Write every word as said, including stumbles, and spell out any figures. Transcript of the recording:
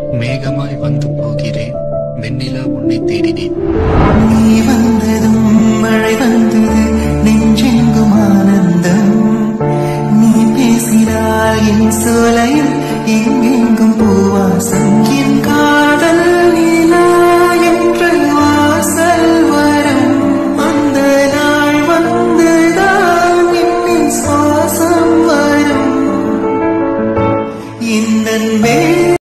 மேகமாய் வந்து போகிறேன், வெண்ணிலா உன்னை தேடினேன். நீ வந்ததும் மழை வந்தது, நெஞ்செங்கும் ஆனந்தம். நீ பேசினால் என் சோலையில் எங்கெங்கும் போ